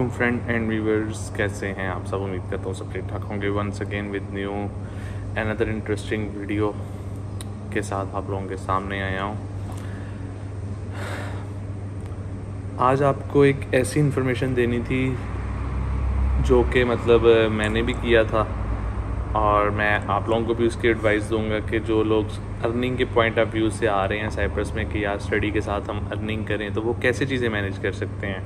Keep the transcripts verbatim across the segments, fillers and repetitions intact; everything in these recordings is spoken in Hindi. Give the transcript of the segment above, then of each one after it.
वालेकुम फ्रेंड एंड व्यूवर्स, कैसे हैं आप सब। उम्मीद करता हूँ सब ठीक ठाक होंगे। Once again with new another interesting video के साथ आप लोगों के सामने आया हूँ। आज आपको एक ऐसी इन्फॉर्मेशन देनी थी जो कि मतलब मैंने भी किया था और मैं आप लोगों को भी उसकी एडवाइस दूंगा कि जो लोग अर्निंग के पॉइंट ऑफ व्यू से आ रहे हैं साइप्रस में कि यार स्टडी के साथ हम अर्निंग करें तो वो कैसे चीज़ें मैनेज कर सकते हैं।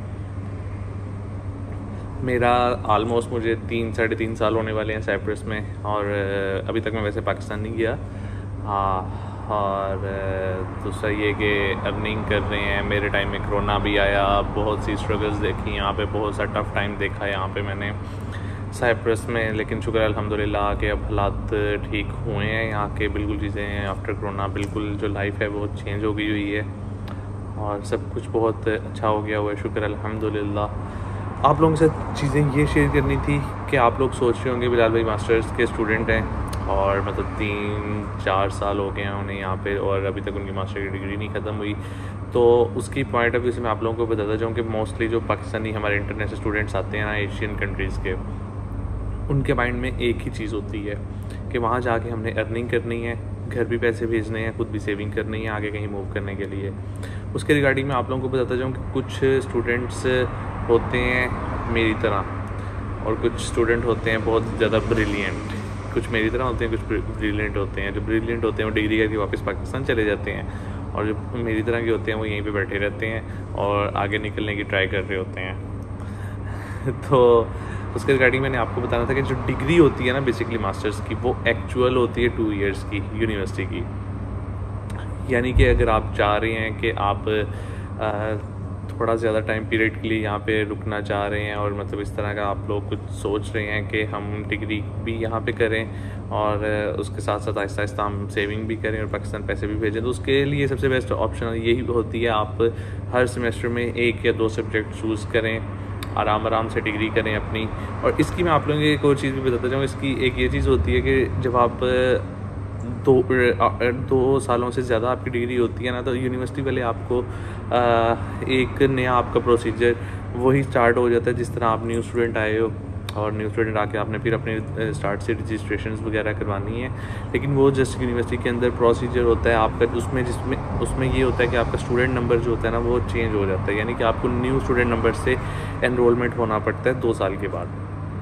मेरा आलमोस्ट मुझे तीन साढ़े तीन साल होने वाले हैं साइप्रस में और अभी तक मैं वैसे पाकिस्तान नहीं गया। हाँ, और दूसरा ये कि अर्निंग कर रहे हैं। मेरे टाइम में कोरोना भी आया, बहुत सी स्ट्रगल्स देखी यहाँ पे, बहुत सा टफ टाइम देखा है यहाँ पे मैंने साइप्रस में। लेकिन शुक्र अल्हम्दुलिल्लाह कि अब हालात ठीक हुए हैं यहाँ के। बिल्कुल चीज़ें आफ्टर कोरोना बिल्कुल जो लाइफ है बहुत चेंज हो गई हुई है और सब कुछ बहुत अच्छा हो गया हुआ है, शुक्र अल्हम्दुलिल्लाह। आप लोगों के साथ चीज़ें ये शेयर करनी थी कि आप लोग सोच रहे होंगे बिलाल भाई मास्टर्स के स्टूडेंट हैं और मतलब तीन चार साल हो गए हैं उन्हें यहाँ पे और अभी तक उनकी मास्टर की डिग्री नहीं ख़त्म हुई। तो उसकी पॉइंट ऑफ व्यू से मैं आप लोगों को बताता जाऊँ कि मोस्टली जो पाकिस्तानी हमारे इंटरनेशनल स्टूडेंट्स आते हैं ना एशियन कंट्रीज़ के, उनके माइंड में एक ही चीज़ होती है कि वहाँ जाके हमने अर्निंग करनी है, घर भी पैसे भेजने हैं, खुद भी सेविंग करनी है आगे कहीं मूव करने के लिए। उसके रिगार्डिंग मैं आप लोगों को बताता जाऊँ कि कुछ स्टूडेंट्स होते हैं मेरी तरह और कुछ स्टूडेंट होते हैं बहुत ज़्यादा ब्रिलियंट। कुछ मेरी तरह होते हैं, कुछ ब्रिलियंट होते हैं। जो ब्रिलियंट होते हैं वो डिग्री करके वापस पाकिस्तान चले जाते हैं और जो मेरी तरह के होते हैं वो यहीं पे बैठे रहते हैं और आगे निकलने की ट्राई कर रहे होते हैं। तो उसके रिगार्डिंग मैंने आपको बताना था कि जो डिग्री होती है ना बेसिकली मास्टर्स की, वो एक्चुअल होती है टू इयर्स की यूनिवर्सिटी की। यानी कि अगर आप चाह रहे हैं कि आप आ, थोड़ा ज़्यादा टाइम पीरियड के लिए यहाँ पे रुकना चाह रहे हैं और मतलब इस तरह का आप लोग कुछ सोच रहे हैं कि हम डिग्री भी यहाँ पे करें और उसके साथ साथ आहिस्ता आहिस्ता हम सेविंग भी करें और पाकिस्तान पैसे भी भेजें, तो उसके लिए सबसे बेस्ट ऑप्शन यही होती है आप हर सेमेस्टर में एक या दो सब्जेक्ट चूज़ करें, आराम आराम से डिग्री करें अपनी। और इसकी मैं आप लोगों को एक और चीज़ भी बताता जाऊँ। इसकी एक ये चीज़ होती है कि जब आप दो दो सालों से ज़्यादा आपकी डिग्री होती है ना, तो यूनिवर्सिटी वाले आपको एक नया आपका प्रोसीजर वही स्टार्ट हो जाता है जिस तरह आप न्यू स्टूडेंट आए हो और न्यू स्टूडेंट आके आपने फिर अपने स्टार्ट से रजिस्ट्रेशन वगैरह करवानी है। लेकिन वो जस्ट यूनिवर्सिटी के अंदर प्रोसीजर होता है आपका, उसमें जिसमें उसमें ये होता है कि आपका स्टूडेंट नंबर जो होता है ना वो चेंज हो जाता है। यानी कि आपको न्यू स्टूडेंट नंबर से एनरोलमेंट होना पड़ता है दो साल के बाद।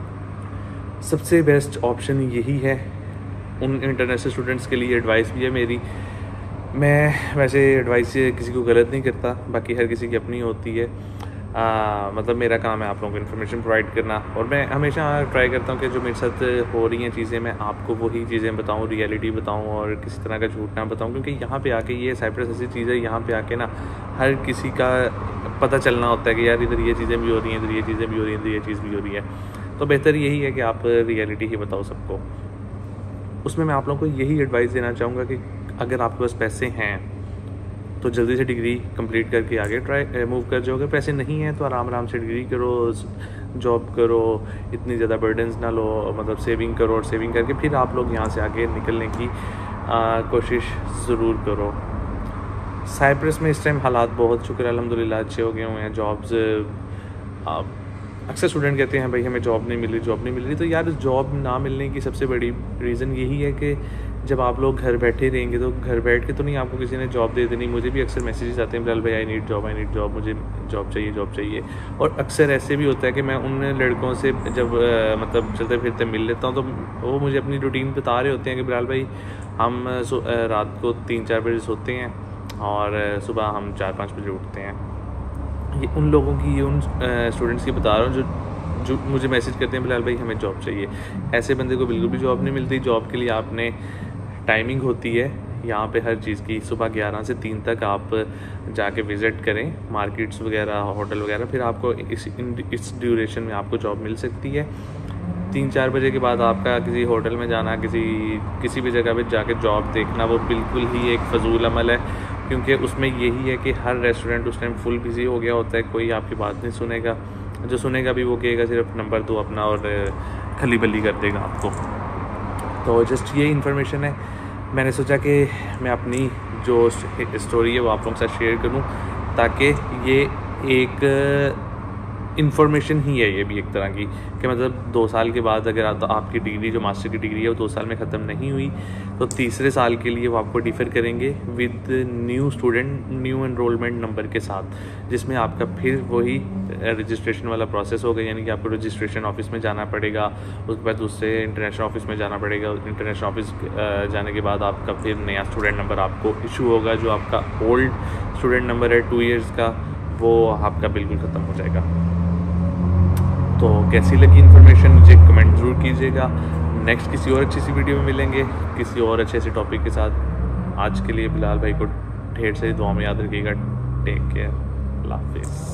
सबसे बेस्ट ऑप्शन यही है। उन इंटरनेशनल स्टूडेंट्स के लिए एडवाइस भी है मेरी। मैं वैसे एडवाइस किसी को गलत नहीं करता, बाकी हर किसी की अपनी होती है। आ, मतलब मेरा काम है आप लोगों को इन्फॉर्मेशन प्रोवाइड करना और मैं हमेशा ट्राई करता हूँ कि जो मेरे साथ हो रही हैं चीज़ें मैं आपको वही चीज़ें बताऊँ, रियलिटी बताऊँ और किसी तरह का झूठ ना बताऊँ। क्योंकि यहाँ पे आके ये साइप्रस ऐसी चीज़ है, यहाँ पे आके ना हर किसी का पता चलना होता है कि यार इधर ये चीज़ें भी हो रही हैं, इधर ये चीज़ें भी हो रही हैं, इधर ये चीज़ भी हो रही है। तो बेहतर यही है कि आप रियलिटी ही बताओ सबको। उसमें मैं आप लोगों को यही एडवाइस देना चाहूँगा कि अगर आपके पास पैसे हैं तो जल्दी से डिग्री कंप्लीट करके आगे ट्राई मूव कर जाओ। अगर पैसे नहीं हैं तो आराम आराम से डिग्री करो, जॉब करो, इतनी ज़्यादा बर्डन्स ना लो, मतलब सेविंग करो और सेविंग करके फिर आप लोग यहाँ से आगे निकलने की आ, कोशिश ज़रूर करो। साइप्रस में इस टाइम हालात बहुत शुक्र अल्हम्दुलिल्लाह अच्छे हो गए हुए हैं। जॉब्स अक्सर स्टूडेंट कहते हैं भाई हमें जॉब नहीं मिल रही, जॉब नहीं मिल रही। तो यार जॉब ना मिलने की सबसे बड़ी रीज़न यही है कि जब आप लोग घर बैठे रहेंगे तो घर बैठ के तो नहीं आपको किसी ने जॉब दे देनी। मुझे भी अक्सर मैसेजेस आते हैं बिलाल भाई I need job, I need job, मुझे जॉब चाहिए, जॉब चाहिए। और अक्सर ऐसे भी होता है कि मैं उन लड़कों से जब आ, मतलब चलते फिरते मिल लेता हूँ तो वो मुझे अपनी रूटीन बता रहे होते हैं कि बिलाल भाई हम रात को तीन चार बजे सोते हैं और सुबह हम चार पाँच बजे उठते हैं। ये उन लोगों की, ये उन स्टूडेंट्स की बता रहा हूँ जो जो मुझे मैसेज करते हैं बिलाल भाई हमें जॉब चाहिए। ऐसे बंदे को बिल्कुल भी जॉब नहीं मिलती। जॉब के लिए आपने टाइमिंग होती है यहाँ पे हर चीज़ की, सुबह ग्यारह से तीन तक आप जाके विज़िट करें मार्केट्स वगैरह, होटल वगैरह, फिर आपको इस इस ड्यूरेशन में आपको जॉब मिल सकती है। तीन चार बजे के बाद आपका किसी होटल में जाना, किसी किसी भी जगह पे जाके जॉब देखना वो बिल्कुल ही एक फजूल अमल है। क्योंकि उसमें यही है कि हर रेस्टोरेंट उस टाइम फुल बिजी हो गया होता है, कोई आपकी बात नहीं सुनेगा, जो सुनेगा भी वो कहेगा सिर्फ नंबर दो अपना और खली बली कर देगा आपको। तो जस्ट ये इन्फॉर्मेशन है। मैंने सोचा कि मैं अपनी जो स्टोरी है वो आप लोगों के साथ शेयर करूं ताकि ये एक इन्फॉर्मेशन ही है ये भी एक तरह की, कि मतलब दो साल के बाद अगर आप, आपकी डिग्री जो मास्टर की डिग्री है वो दो साल में ख़त्म नहीं हुई तो तीसरे साल के लिए वो आपको डिफ़र करेंगे with new student new enrolment number के साथ, जिसमें आपका फिर वही रजिस्ट्रेशन वाला प्रोसेस होगा, यानी कि आपको रजिस्ट्रेशन ऑफिस में जाना पड़ेगा, उसके बाद दूसरे इंटरनेशनल ऑफिस में जाना पड़ेगा, इंटरनेशनल ऑफिस जाने के बाद आपका फिर नया स्टूडेंट नंबर आपको इशू होगा, जो आपका ओल्ड स्टूडेंट नंबर है टू इयर्स का वो आपका बिल्कुल ख़त्म हो जाएगा। तो कैसी लगी इन्फॉर्मेशन मुझे कमेंट ज़रूर कीजिएगा। नेक्स्ट किसी और अच्छी सी वीडियो में मिलेंगे किसी और अच्छे से टॉपिक के साथ। आज के लिए बिलाल भाई को ढेर सारी दुआ में याद रखिएगा। टेक केयर, अल्लाह हाफिज़।